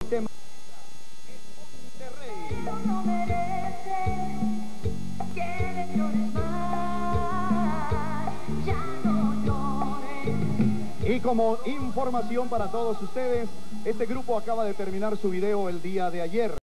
tema No merece que le llores más, ya no llores. Y como información para todos ustedes, este grupo acaba de terminar su video el día de ayer.